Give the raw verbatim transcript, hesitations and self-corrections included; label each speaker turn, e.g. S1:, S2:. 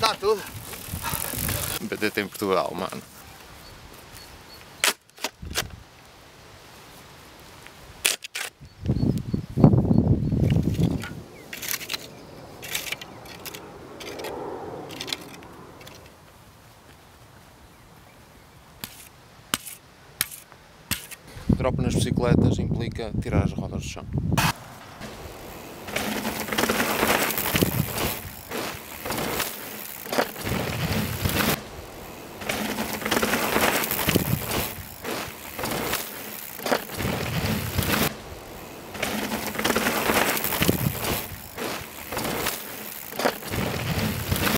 S1: Está tudo.
S2: B T T em Portugal, mano. Drop nas bicicletas implica tirar as rodas do chão.